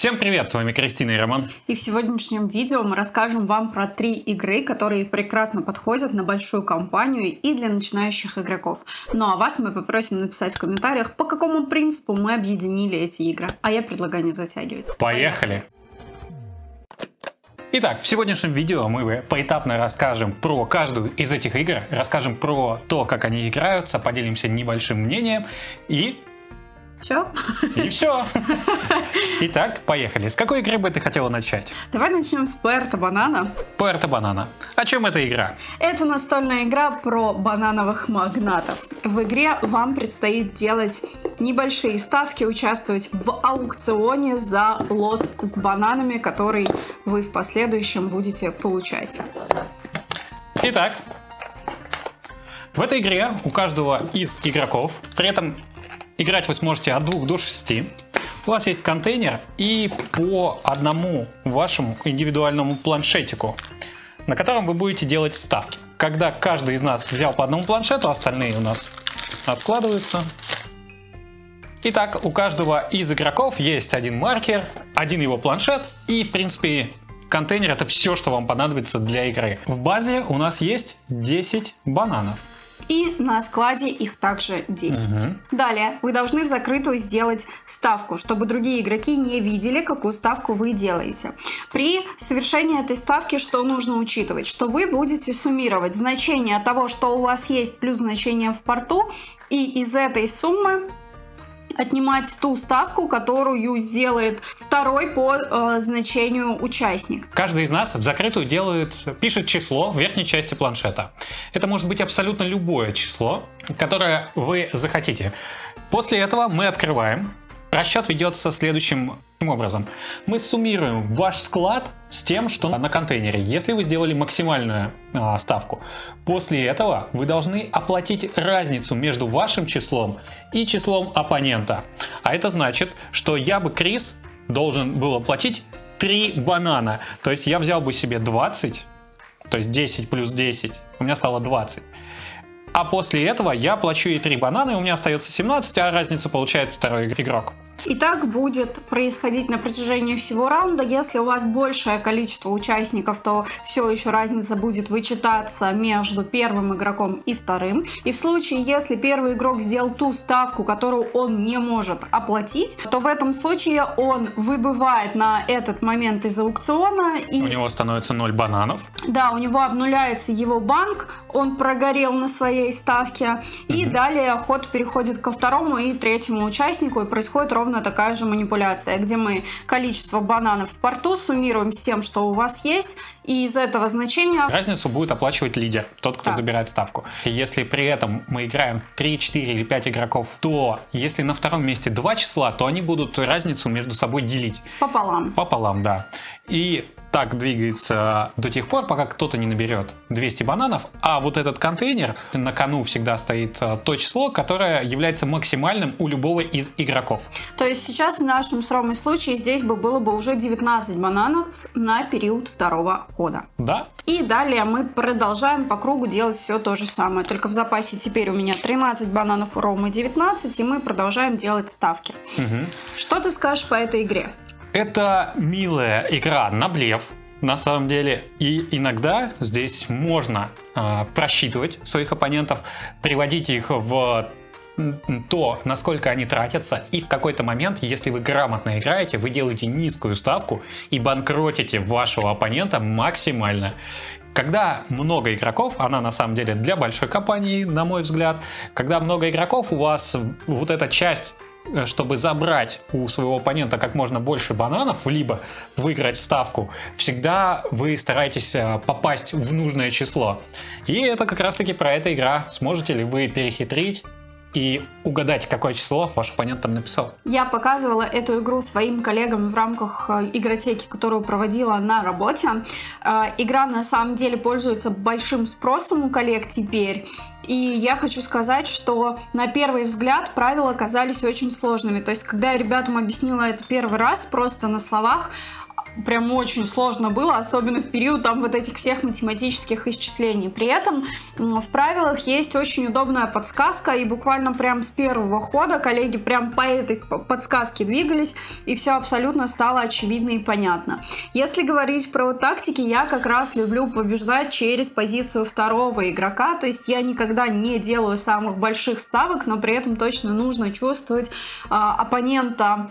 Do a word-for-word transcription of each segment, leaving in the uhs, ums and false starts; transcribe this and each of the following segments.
Всем привет, с вами Кристина и Роман. И в сегодняшнем видео мы расскажем вам про три игры, которые прекрасно подходят на большую компанию и для начинающих игроков. Ну а вас мы попросим написать в комментариях, по какому принципу мы объединили эти игры. А я предлагаю не затягивать. Поехали! Итак, в сегодняшнем видео мы поэтапно расскажем про каждую из этих игр, расскажем про то, как они играются, поделимся небольшим мнением и... Все? И все. Итак, поехали. С какой игры бы ты хотела начать? Давай начнем с Puerto Banana. Puerto Banana. О чем эта игра? Это настольная игра про банановых магнатов. В игре вам предстоит делать небольшие ставки, участвовать в аукционе за лот с бананами, который вы в последующем будете получать. Итак, в этой игре у каждого из игроков, при этом играть вы сможете от двух до шести. У вас есть контейнер и по одному вашему индивидуальному планшетику, на котором вы будете делать ставки. Когда каждый из нас взял по одному планшету, остальные у нас откладываются. Итак, у каждого из игроков есть один маркер, один его планшет и, в принципе, контейнер — это все, что вам понадобится для игры. В базе у нас есть десять бананов. И на складе их также десять. Угу. Далее вы должны в закрытую сделать ставку, чтобы другие игроки не видели, какую ставку вы делаете. При совершении этой ставки что нужно учитывать? Что вы будете суммировать значение того, что у вас есть, плюс значение в порту, и из этой суммы отнимать ту ставку, которую сделает второй по э, значению участник. Каждый из нас в закрытую делает, пишет число в верхней части планшета. Это может быть абсолютно любое число, которое вы захотите. После этого мы открываем. Расчет ведется следующим образом. Мы суммируем ваш склад с тем, что на контейнере, если вы сделали максимальную а, ставку. После этого вы должны оплатить разницу между вашим числом и числом оппонента. А это значит, что я бы, Крис, должен был оплатить три банана. То есть я взял бы себе двадцать, то есть десять плюс десять, у меня стало двадцать. А после этого я плачу ей три банана, и у меня остается семнадцать, а разницу получает второй игрок. И так будет происходить на протяжении всего раунда. Если у вас большее количество участников, то все еще разница будет вычитаться между первым игроком и вторым. И в случае, если первый игрок сделал ту ставку, которую он не может оплатить, то в этом случае он выбывает на этот момент из аукциона. И... У него становится ноль бананов. Да, у него обнуляется его банк, он прогорел на своей ставке. И угу. далее ход переходит ко второму и третьему участнику, и происходит ровно такая же манипуляция, где мы количество бананов в порту суммируем с тем, что у вас есть, и из этого значения разницу будет оплачивать лидер, тот, кто да. забирает ставку. Если при этом мы играем три, четыре или пять игроков, то если на втором месте два числа, то они будут разницу между собой делить. Пополам. Пополам, да. И так двигается до тех пор, пока кто-то не наберет двести бананов, а вот этот контейнер, на кону всегда стоит то число, которое является максимальным у любого из игроков. То есть сейчас в нашем с Ромой случае здесь бы было бы уже девятнадцать бананов на период второго хода. Да. И далее мы продолжаем по кругу делать все то же самое, только в запасе теперь у меня тринадцать бананов, у Ромы девятнадцать, и мы продолжаем делать ставки. Угу. Что ты скажешь по этой игре? Это милая игра на блеф, на самом деле, и иногда здесь можно э, просчитывать своих оппонентов, приводить их в то, насколько они тратятся, и в какой-то момент, если вы грамотно играете, вы делаете низкую ставку и банкротите вашего оппонента максимально. Когда много игроков, она на самом деле для большой компании, на мой взгляд, когда много игроков, у вас вот эта часть, чтобы забрать у своего оппонента как можно больше бананов, либо выиграть ставку, всегда вы стараетесь попасть в нужное число. И это как раз таки про эта игра. Сможете ли вы перехитрить и угадать, какое число ваш оппонент там написал? Я показывала эту игру своим коллегам в рамках игротеки, которую проводила на работе. Игра на самом деле пользуется большим спросом у коллег теперь. И я хочу сказать, что на первый взгляд правила казались очень сложными. То есть, когда я ребятам объяснила это первый раз, просто на словах, прям очень сложно было, особенно в период там вот этих всех математических исчислений. При этом в правилах есть очень удобная подсказка, и буквально прям с первого хода коллеги прям по этой подсказке двигались, и все абсолютно стало очевидно и понятно. Если говорить про тактики, я как раз люблю побеждать через позицию второго игрока, то есть я никогда не делаю самых больших ставок, но при этом точно нужно чувствовать а, оппонента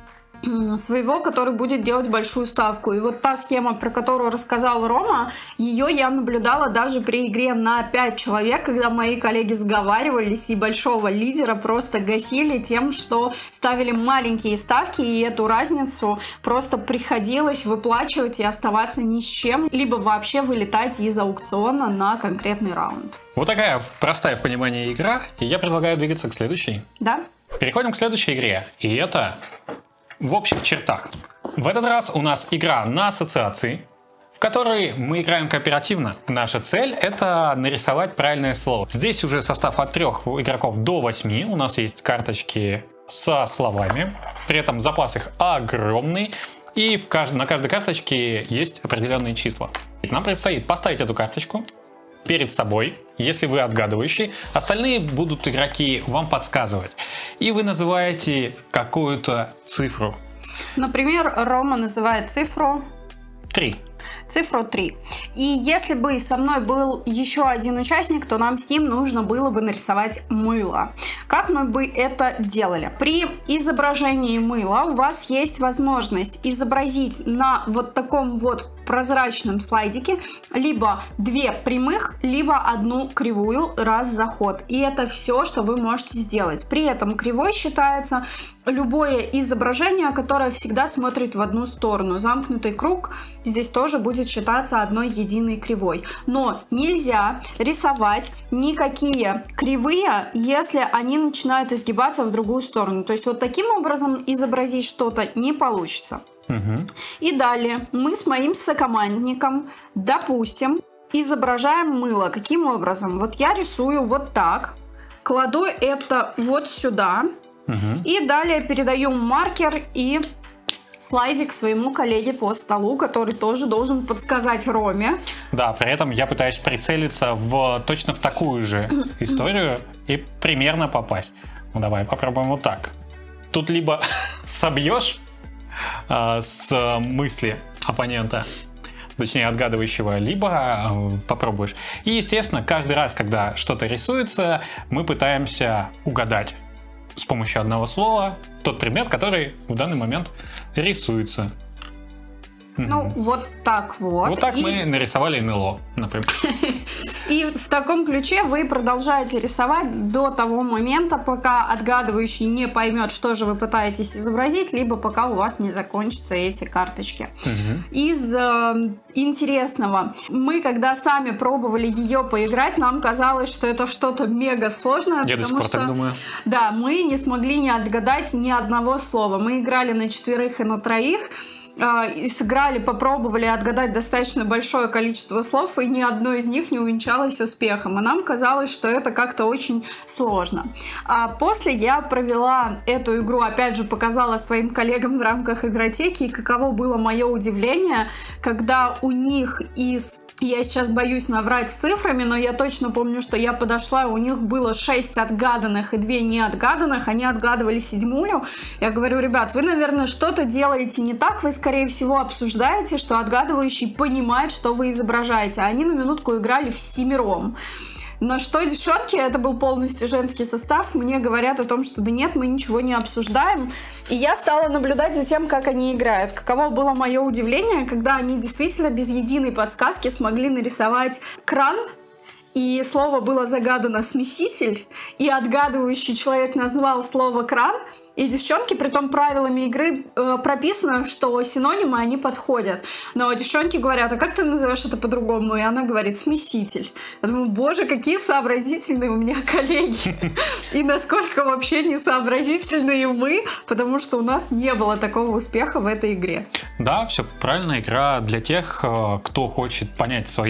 своего, который будет делать большую ставку. И вот та схема, про которую рассказал Рома, ее я наблюдала даже при игре на пять человек, когда мои коллеги сговаривались и большого лидера просто гасили тем, что ставили маленькие ставки, и эту разницу просто приходилось выплачивать и оставаться ни с чем, либо вообще вылетать из аукциона на конкретный раунд. Вот такая простая в понимании игра, и я предлагаю двигаться к следующей. Да. Переходим к следующей игре, и это в общих чертах. В этот раз у нас игра на ассоциации, в которой мы играем кооперативно. Наша цель — это нарисовать правильное слово. Здесь уже состав от трех игроков до восьми. У нас есть карточки со словами. При этом запас их огромный. И в кажд... на каждой карточке есть определенные числа. Нам предстоит поставить эту карточку перед собой, если вы отгадывающий. Остальные будут игроки вам подсказывать. И вы называете какую-то цифру. Например, Рома называет цифру три. Цифру три. И если бы со мной был еще один участник, то нам с ним нужно было бы нарисовать мыло. Как мы бы это делали? При изображении мыла у вас есть возможность изобразить на вот таком вот прозрачном слайдике либо две прямых, либо одну кривую раз за ход. И это все, что вы можете сделать. При этом кривой считается любое изображение, которое всегда смотрит в одну сторону. Замкнутый круг здесь тоже будет считаться одной единой кривой. Но нельзя рисовать никакие кривые, если они начинают изгибаться в другую сторону. То есть вот таким образом изобразить что-то не получится. Угу. И далее мы с моим сокомандником, допустим, изображаем мыло. Каким образом? Вот я рисую вот так, кладу это вот сюда, угу. и далее передаю маркер и слайдик своему коллеге по столу, который тоже должен подсказать Роме. Да, при этом я пытаюсь прицелиться в точно в такую же историю и примерно попасть. Ну давай попробуем вот так. Тут либо собьешь с мысли оппонента, точнее отгадывающего, либо попробуешь. И, естественно, каждый раз, когда что-то рисуется, мы пытаемся угадать с помощью одного слова тот предмет, который в данный момент рисуется. Ну, угу. вот так вот. Вот так и... мы нарисовали эн эл о, например. И в таком ключе вы продолжаете рисовать до того момента, пока отгадывающий не поймет, что же вы пытаетесь изобразить, либо пока у вас не закончатся эти карточки. Угу. Из э, интересного, мы когда сами пробовали ее поиграть, нам казалось, что это что-то мега сложное. Я потому до сих пор что, так думаю. Да, мы не смогли не отгадать ни одного слова. Мы играли на четверых и на троих. И сыграли, попробовали отгадать достаточно большое количество слов, и ни одно из них не увенчалось успехом. И нам казалось, что это как-то очень сложно. А после я провела эту игру, опять же, показала своим коллегам в рамках игротеки, и каково было мое удивление, когда у них из... Я сейчас боюсь наврать с цифрами, но я точно помню, что я подошла, у них было шесть отгаданных и две неотгаданных. Они отгадывали седьмую. Я говорю: ребят, вы, наверное, что-то делаете не так. Вы, скорее всего, обсуждаете, что отгадывающий понимает, что вы изображаете. А они на минутку играли всемиром. На что девчонки, это был полностью женский состав, мне говорят о том, что да нет, мы ничего не обсуждаем. И я стала наблюдать за тем, как они играют. Каково было мое удивление, когда они действительно без единой подсказки смогли нарисовать кран, и слово было загадано «смеситель», и отгадывающий человек назвал слово «кран», и девчонки, при том правилами игры э, прописано, что синонимы, они подходят. Но девчонки говорят: а как ты назовешь это по-другому? И она говорит: смеситель. Я думаю: боже, какие сообразительные у меня коллеги. И насколько вообще несообразительные мы, потому что у нас не было такого успеха в этой игре. Да, все правильно. Игра для тех, кто хочет понять своих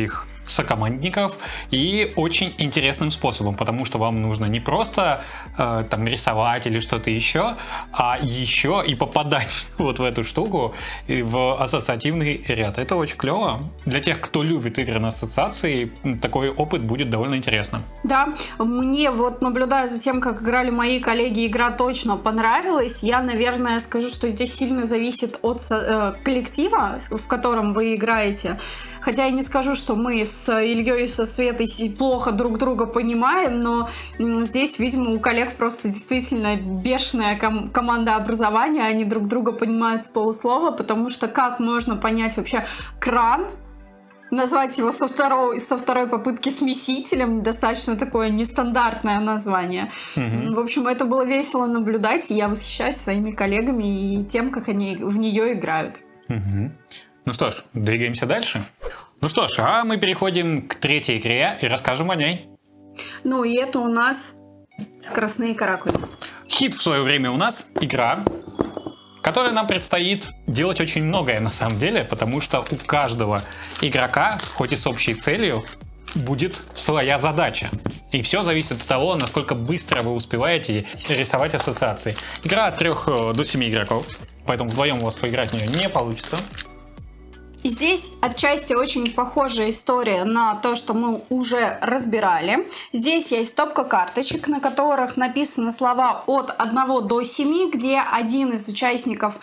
сокомандников и очень интересным способом, потому что вам нужно не просто э, там рисовать или что-то еще, а еще и попадать вот в эту штуку, в ассоциативный ряд. Это очень клево. Для тех, кто любит игры на ассоциации, такой опыт будет довольно интересным. Да, мне вот, наблюдая за тем, как играли мои коллеги, игра точно понравилась. Я, наверное, скажу, что здесь сильно зависит от э, коллектива, в котором вы играете. Хотя я не скажу, что мы с Ильей и со Светой плохо друг друга понимаем, но здесь, видимо, у коллег просто действительно бешеная ком- команда образования, они друг друга понимают с полуслова, потому что как можно понять вообще кран, назвать его со второй, со второй попытки смесителем, достаточно такое нестандартное название. Mm-hmm. В общем, это было весело наблюдать, и я восхищаюсь своими коллегами и тем, как они в нее играют. Mm-hmm. Ну что ж, двигаемся дальше. Ну что ж, а мы переходим к третьей игре и расскажем о ней. Ну и это у нас «Скоростные каракули». Хит в свое время у нас игра, в которой нам предстоит делать очень многое на самом деле, потому что у каждого игрока, хоть и с общей целью, будет своя задача. И все зависит от того, насколько быстро вы успеваете рисовать ассоциации. Игра от трех до семи игроков, поэтому вдвоем у вас поиграть в нее не получится. И здесь отчасти очень похожая история на то, что мы уже разбирали. Здесь есть стопка карточек, на которых написаны слова от одного до семи, где один из участников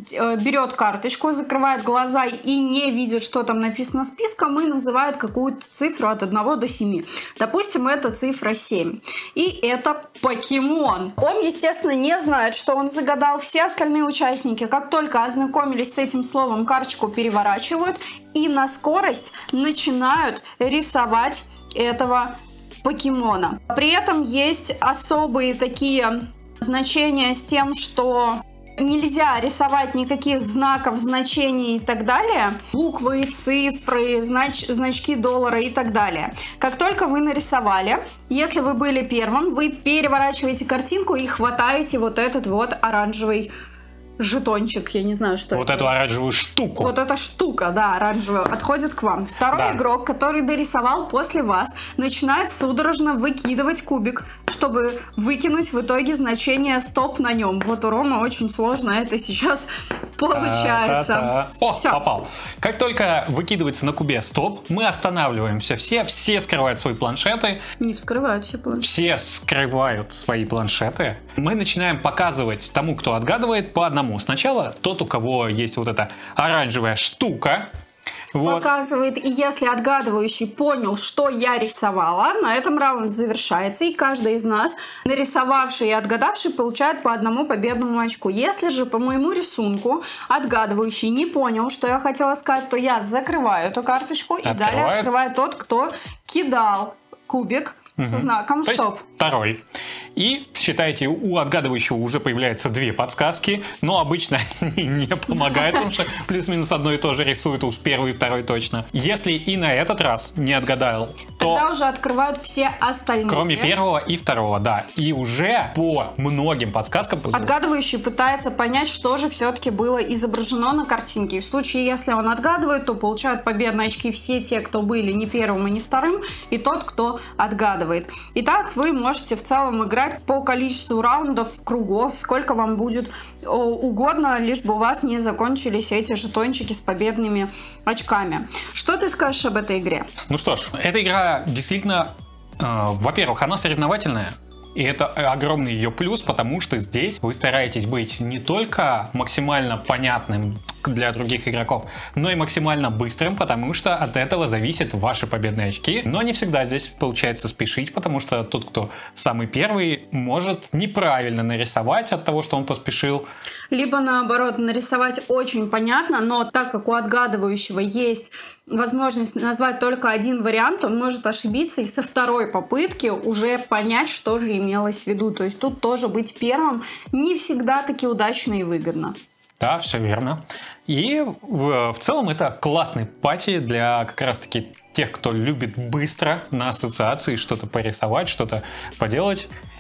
берет карточку, закрывает глаза и не видит, что там написано списком, и называет какую-то цифру от одного до семи. Допустим, это цифра семь. И это покемон. Он, естественно, не знает, что он загадал. Все остальные участники, как только ознакомились с этим словом, карточку переворачивают и на скорость начинают рисовать этого покемона. При этом есть особые такие значения с тем, что нельзя рисовать никаких знаков, значений и так далее. Буквы, цифры, знач, значки доллара и так далее. Как только вы нарисовали, если вы были первым, вы переворачиваете картинку и хватаете вот этот вот оранжевый жетончик, я не знаю, что вот это. Вот эту оранжевую штуку. Вот эта штука, да, оранжевая, отходит к вам. Второй да. игрок, который дорисовал после вас, начинает судорожно выкидывать кубик, чтобы выкинуть в итоге значение стоп на нем. Вот у Ромы очень сложно это сейчас получается. Та-та-та. О, Всё. Попал. Как только выкидывается на кубе стоп, мы останавливаемся все, все скрывают свои планшеты. Не вскрывают все планшеты. Все скрывают свои планшеты. Мы начинаем показывать тому, кто отгадывает, по одному. Сначала тот, у кого есть вот эта оранжевая штука, вот. Показывает, и если отгадывающий понял, что я рисовала, на этом раунд завершается, и каждый из нас, нарисовавший и отгадавший, получает по одному победному очку. Если же по моему рисунку отгадывающий не понял, что я хотела сказать, то я закрываю эту карточку, и Открывает. далее открывает тот, кто кидал кубик угу. со знаком то стоп. Есть второй. И, считайте, у отгадывающего уже появляются две подсказки, но обычно они не помогают, потому что плюс-минус одно и то же рисует уж первый и второй точно. Если и на этот раз не отгадал, то... Тогда уже открывают все остальные. Кроме первого и второго, да. И уже по многим подсказкам... Отгадывающий пытается понять, что же все-таки было изображено на картинке. И в случае, если он отгадывает, то получают победные очки все те, кто были не первым и не вторым, и тот, кто отгадывает. Итак, вы можете в целом играть по количеству раундов, кругов, сколько вам будет угодно, лишь бы у вас не закончились эти жетончики с победными очками. Что ты скажешь об этой игре? Ну что ж, эта игра действительно, э, во-первых, она соревновательная. И это огромный ее плюс, потому что здесь вы стараетесь быть не только максимально понятным для других игроков, но и максимально быстрым, потому что от этого зависят ваши победные очки. Но не всегда здесь получается спешить, потому что тот, кто самый первый, может неправильно нарисовать от того, что он поспешил. Либо наоборот, нарисовать очень понятно, но так как у отгадывающего есть возможность назвать только один вариант, он может ошибиться и со второй попытки уже понять, что же имелось в виду. То есть тут тоже быть первым не всегда таки удачно и выгодно. Да, все верно. И в, в целом это классный пати для как раз-таки тех, кто любит быстро на ассоциации что-то порисовать, что-то поделать.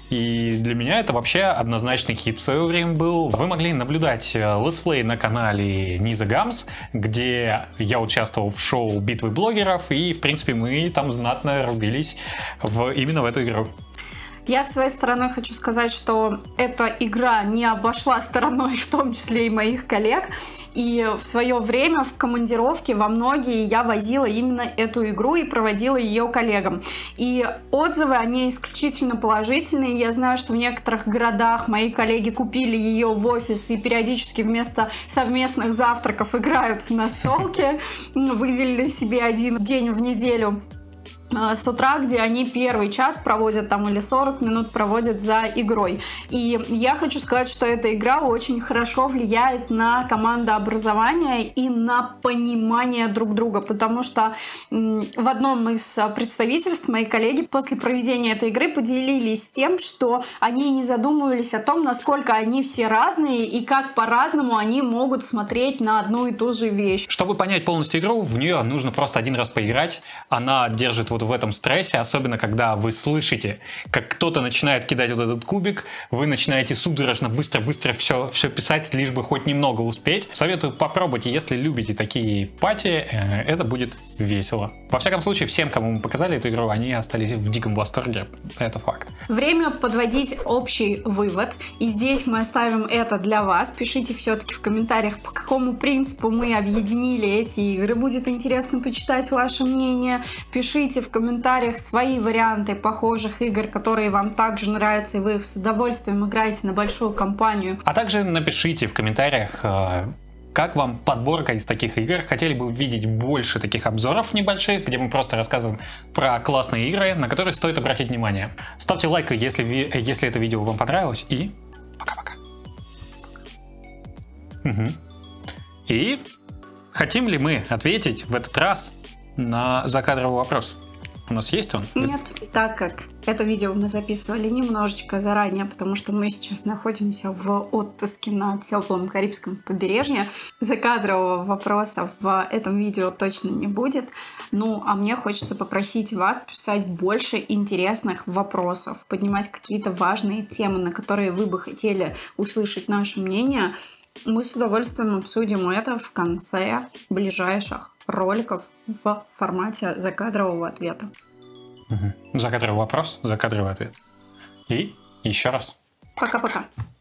И для меня это вообще однозначный хит в свое время был. Вы могли наблюдать летсплей на канале Низа Гамс, где я участвовал в шоу «Битвы блогеров», и, в принципе, мы там знатно рубились в, именно в эту игру. Я с своей стороны хочу сказать, что эта игра не обошла стороной, в том числе и моих коллег. И в свое время в командировке во многие я возила именно эту игру и проводила ее коллегам. И отзывы о ней исключительно положительные. Я знаю, что в некоторых городах мои коллеги купили ее в офис и периодически вместо совместных завтраков играют в настолки. Выделили себе один день в неделю с утра, где они первый час проводят там или сорок минут проводят за игрой. И я хочу сказать, что эта игра очень хорошо влияет на командообразование и на понимание друг друга, потому что в одном из представительств мои коллеги после проведения этой игры поделились тем, что они не задумывались о том, насколько они все разные и как по-разному они могут смотреть на одну и ту же вещь. Чтобы понять полностью игру, в нее нужно просто один раз поиграть. Она держит вот в этом стрессе, особенно когда вы слышите, как кто-то начинает кидать вот этот кубик, вы начинаете судорожно быстро-быстро все, все писать, лишь бы хоть немного успеть. Советую попробовать, если любите такие пати, это будет весело. Во всяком случае, всем, кому мы показали эту игру, они остались в диком восторге, это факт. Время подводить общий вывод, и здесь мы оставим это для вас. Пишите все-таки в комментариях, по какому принципу мы объединили эти игры. Будет интересно почитать ваше мнение. Пишите в комментариях свои варианты похожих игр, которые вам также нравятся, и вы их с удовольствием играете на большую компанию. А также напишите в комментариях, как вам подборка из таких игр. Хотели бы увидеть больше таких обзоров небольших, где мы просто рассказываем про классные игры, на которые стоит обратить внимание. Ставьте лайк, если, если это видео вам понравилось, и пока-пока. Угу. И хотим ли мы ответить в этот раз на закадровый вопрос? У нас есть он? Нет, так как это видео мы записывали немножечко заранее, потому что мы сейчас находимся в отпуске на теплом Карибском побережье, закадрового вопроса в этом видео точно не будет. Ну, а мне хочется попросить вас писать больше интересных вопросов, поднимать какие-то важные темы, на которые вы бы хотели услышать наше мнение. Мы с удовольствием обсудим это в конце ближайших роликов в формате закадрового ответа. Угу. Закадровый вопрос, закадровый ответ. И еще раз. Пока-пока.